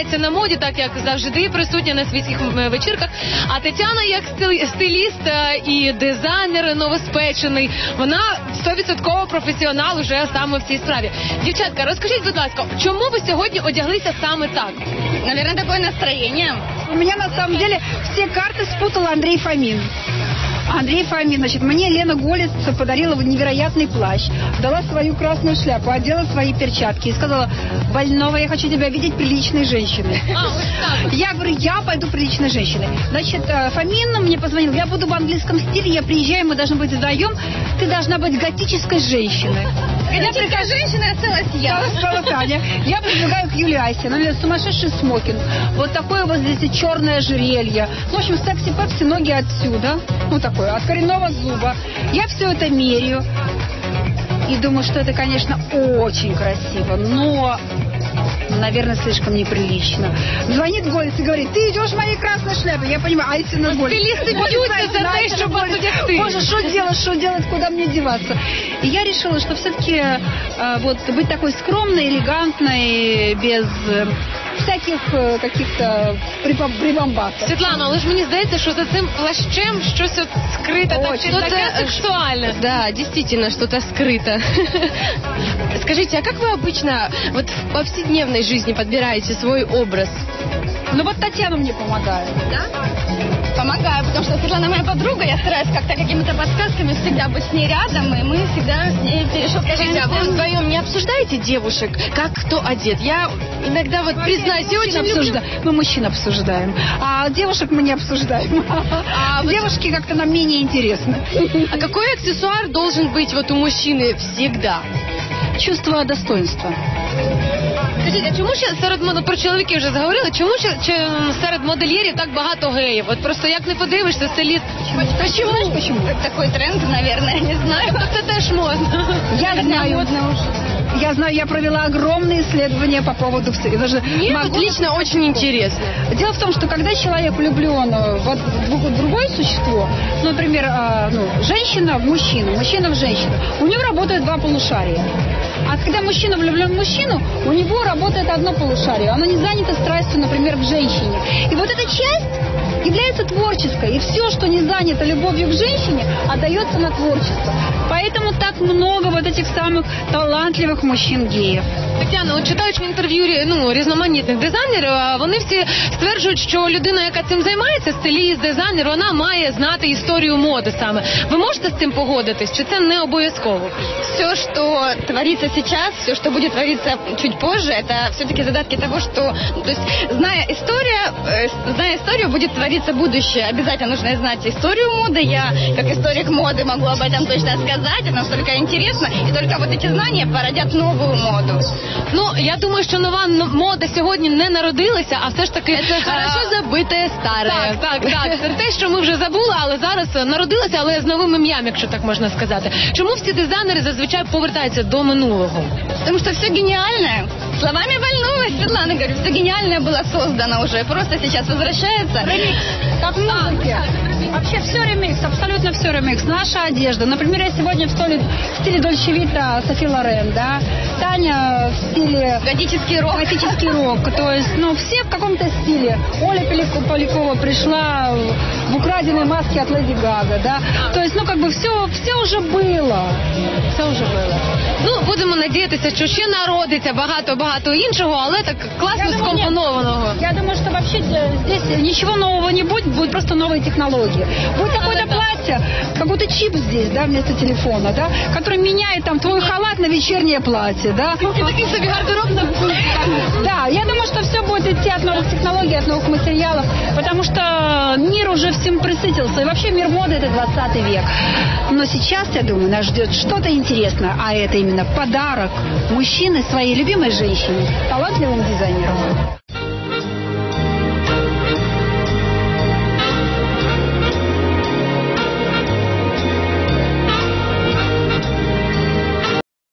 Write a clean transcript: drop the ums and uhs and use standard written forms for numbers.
розбирається на моді, так як завжди присутня на світських вечірках. А Тетяна, як стиліст і дизайнер новоспечений, вона 100% професіонал уже саме в цій справі. Дівчатка, розкажіть, будь ласка, чому ви сьогодні одяглися саме так? Наверное, такое настроение. У меня на самом деле все карты спутал Андрей Фомин. Андрей Фомин, значит, мне Лена Голец подарила невероятный плащ, дала свою красную шляпу, одела свои перчатки и сказала: больного, я хочу тебя видеть приличной женщиной. Я говорю, я пойду приличной женщиной. Значит, Фомин мне позвонил, я буду в английском стиле, я приезжаю, мы должны быть вдвоем, ты должна быть готической женщиной. Готическая женщина осталась я. Сказала Таня. Я прибегаю к Юлии Айсе, у нее сумасшедший смокинг, вот такое вот здесь черное ожерелье. В общем, секси-пепси, ноги отсюда, ну такое, от коренного зуба. Я все это меряю и думаю, что это, конечно, очень красиво, но, наверное, слишком неприлично. Звонит Голец и говорит: ты идешь в моей красной шляпе. Я понимаю, Айсина Голец. Стилисты бьются за то, чтобы вас одягти. Боже, что делать, куда мне деваться? И я решила, что все-таки вот быть такой скромной, элегантной, без всяких каких-то прибамбасов. Світлана, але ж мені здається, що за цим плащем щось от скрите, так, щось таке сексуальне. Да, действительно, что-то скрыто. Скажите, а как вы обычно вот в повседневной жизни подбираете свой образ? Ну вот Татьяна мне помогает. Да? Помогаю, потому что Светлана моя подруга, я стараюсь как-то какими-то подсказками всегда быть с ней рядом, и мы всегда с ней перешептываемся. Скажите, а вы вдвоем не обсуждаете девушек, как кто одет? Я иногда вот, признаюсь, я очень люблю... Мы мужчин обсуждаем, а девушек мы не обсуждаем. Девушки как-то нам менее интересны. А какой аксессуар должен быть вот у мужчины всегда? Чувство достоинства. Скажіть, а чому ще серед про чоловіків вже заговорили? Чому серед модельєрів так багато геїв? От просто як не подивишся, стиліст. Почему? Такой тренд, наверное, не знаю. Це теж модно. Я знаю, я провела огромные исследования по поводу даже Лично очень интересно. Дело в том, что когда человек влюблен в другое существо, например, женщина в мужчину, мужчина в женщину, у него работает два полушария. А когда мужчина влюблен в мужчину, у него работает одно полушарие. Оно не занято страстью, например, к женщине. И вот эта часть является творческой. И все, что не занято любовью к женщине, отдается на творчество. Поэтому так много вот этих самых талантливых мужчин-геїв. Тетяна, от читаючи інтерв'ю різноманітних дизайнерів, вони всі стверджують, що людина, яка цим займається, стиліст, дизайнер, вона має знати історію моди саме. Ви можете з цим погодитись, чи це не обов'язково? Все, что творится сейчас, все, что будет твориться чуть позже, это все-таки задатки того, что, то есть, зная историю, будет твориться будущее. Обязательно нужно знать историю моды. Я, как историк моды, могу об этом точно сказать. Это настолько интересно. И только вот эти знания породят новую моду. Ну, я думаю, що нова мода сьогодні не народилася, а все ж таки... Це хорошо забите старе. Так. Це те, що ми вже забули, але зараз народилася, але з новим ім'ям, якщо так можна сказати. Чому всі дизайнери зазвичай повертаються до минулого? Потому что все гениальное. Словами больного, Светлана, говорю, все гениальное было создано уже. Просто сейчас возвращается. Как в музыке. Вообще все ремикс, абсолютно все ремикс. Наша одежда. Например, я сегодня в стиле Дольче Вита Софи Лорен, да. Таня в стиле... Готический рок. То есть, все в каком-то стиле. Оля Полякова пришла в украденной маске от Леди Гага, да. То есть, все уже было. Все уже было. Ну, будемо надіятися, що ще народиться багато іншого, але так класно скомпонованого. Я думаю, что вообще здесь ничего нового не будет, будут просто новые технологии. Будет какое-то платье, какой-то чип здесь, да, вместо телефона, да, который меняет там твой халат на вечернее платье, да. І такий собі гардероб на вкус. Да, я думаю, что все будет идти от новых технологий, от новых материалов, потому что мир уже всем присытился, и вообще мир моды — это 20 век. Но сейчас, я думаю, нас ждет что-то интересное, а это именно подарок мужчины своей любимой женщине, талантливому дизайнеру.